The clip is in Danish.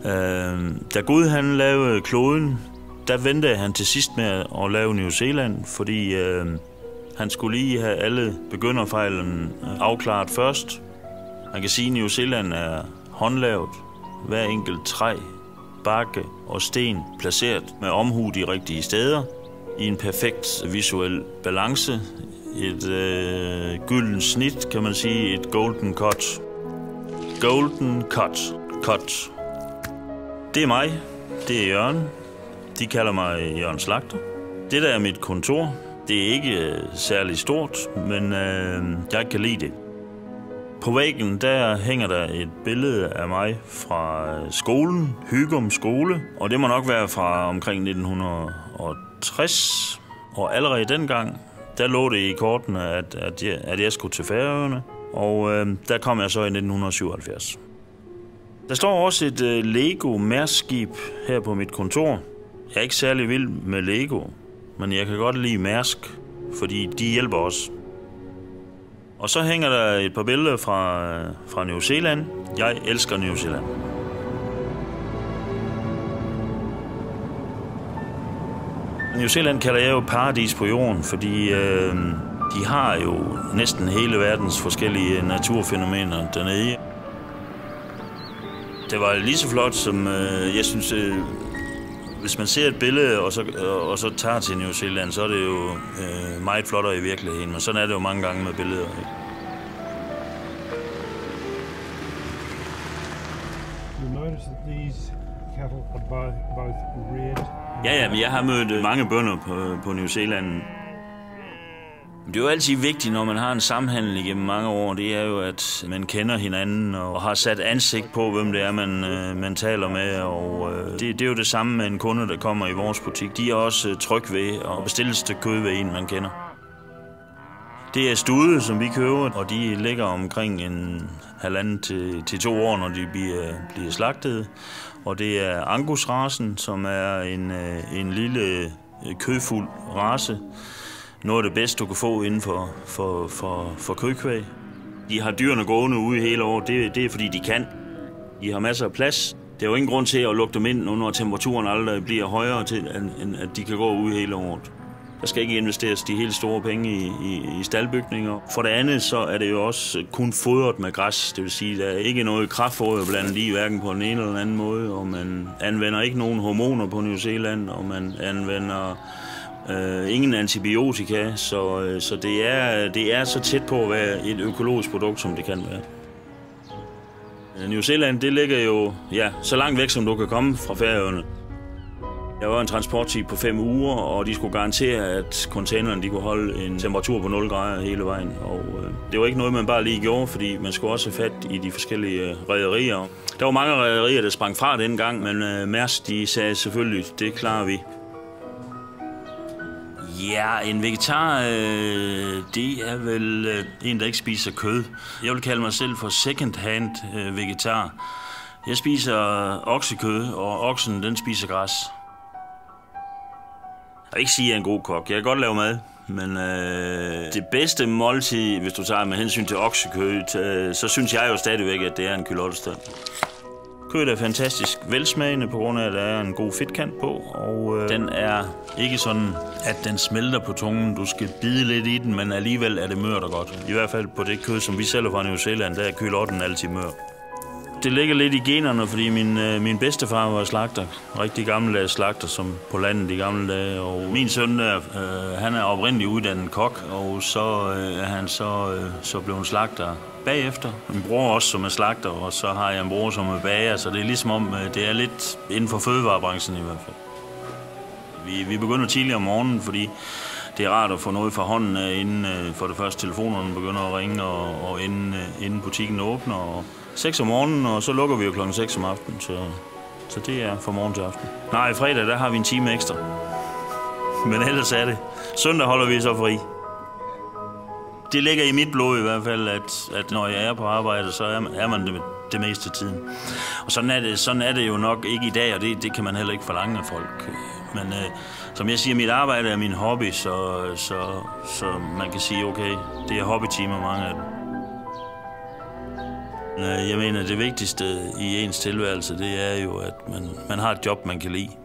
Da Gud han lavede kloden, der ventede han til sidst med at lave New Zealand, fordi han skulle lige have alle begynderfejlene afklaret først. Man kan sige, at New Zealand er håndlavet. Hver enkelt træ, bakke og sten placeret med omhu de rigtige steder i en perfekt visuel balance. Et gylden snit, kan man sige, et golden cut. Golden cut. Det er mig, det er Jørgen. De kalder mig Jørgen Slagter. Det der er mit kontor. Det er ikke særlig stort, men jeg kan lide det. På væggen der hænger der et billede af mig fra skolen, Hygum Skole, og det må nok være fra omkring 1960. Og allerede dengang, der lå det i kortene, at jeg skulle til Færøerne, og der kom jeg så i 1977. Der står også et Lego Mærsk-skib her på mit kontor. Jeg er ikke særlig vild med Lego, men jeg kan godt lide Mærsk, fordi de hjælper os. Og så hænger der et par billeder fra New Zealand. Jeg elsker New Zealand. New Zealand kalder jeg jo paradis på jorden, fordi de har jo næsten hele verdens forskellige naturfænomener dernede. Det var lige så flot, som jeg synes, hvis man ser et billede og så tager til New Zealand, så er det jo meget flottere i virkeligheden, men sådan er det jo mange gange med billeder. Ja, men jeg har mødt mange bønder på New Zealand. Det er jo altid vigtigt, når man har en samhandel igennem mange år, det er jo, at man kender hinanden og har sat ansigt på, hvem det er, man taler med. Og det er jo det samme med en kunde, der kommer i vores butik. De er også trygge ved at bestille et stykke kød ved en, man kender. Det er stude, som vi køber, og de ligger omkring 1,5 til 2 år, når de bliver slagtet. Og det er Angus-racen, som er en lille kødfuld race. Noget af det bedste, du kan få inden for kødkvæg. De har dyrene gående ude hele året. Det er fordi, de kan. De har masser af plads. Der er jo ingen grund til at lukke dem ind, når temperaturen aldrig bliver højere, end at de kan gå ude hele året. Der skal ikke investeres de helt store penge i staldbygninger. For det andet, så er det jo også kun fodret med græs. Det vil sige, der er ikke noget kraftfoder blandet i, hverken på den ene eller den anden måde. Og man anvender ikke nogen hormoner på New Zealand, og man anvender ingen antibiotika, så det er så tæt på at være et økologisk produkt, som det kan være. New Zealand, det ligger jo så langt væk, som du kan komme fra Færøerne. Jeg var en transporttid på 5 uger, og de skulle garantere, at containerne de kunne holde en temperatur på 0 grader hele vejen. Og det var ikke noget, man bare lige gjorde, fordi man skulle også have fat i de forskellige rederier. Der var mange rederier, der sprang fra dengang, men Mærsk de sagde selvfølgelig, det klarer vi. Ja, en vegetar, det er vel en, der ikke spiser kød. Jeg vil kalde mig selv for second-hand vegetar. Jeg spiser oksekød, og oksen, den spiser græs. Jeg vil ikke sige, at jeg er en god kok. Jeg kan godt lave mad, men det bedste måltid, hvis du tager med hensyn til oksekød, så synes jeg jo stadigvæk, at det er en kylottesteg. Kødet er fantastisk velsmagende, på grund af, at der er en god fedtkant på, og den er ikke sådan, at den smelter på tungen. Du skal bide lidt i den, men alligevel er det mørt og godt. I hvert fald på det kød, som vi sælger fra New Zealand, der er kylotten altid mør. Det ligger lidt i generne, fordi min bedstefar var slagter. Rigtig gammeldags slagter, som på landet i gamle dage. Og min søn der, han er oprindeligt uddannet kok, og så er han så blevet slagter bagefter. Min bror også, som er slagter, og så har jeg en bror, som er bager, så det er ligesom om, det er lidt inden for fødevarebranchen i hvert fald. Vi begynder tidligere om morgenen, fordi det er rart at få noget fra hånden, inden for det første telefonerne begynder at ringe, og inden butikken åbner. Og 6 om morgenen, og så lukker vi jo klokken 6 om aftenen, så det er fra morgen til aften. Nej, fredag, der har vi en time ekstra. Men ellers er det. Søndag holder vi så fri. Det ligger i mit blod i hvert fald, at når jeg er på arbejde, så er man det meste af tiden. Og sådan er det jo nok ikke i dag, og det kan man heller ikke forlange af folk. Men som jeg siger, mit arbejde er min hobby, så man kan sige, okay, det er hobbytimer, mange af dem. Jeg mener, det vigtigste i ens tilværelse, det er jo, at man har et job, man kan lide.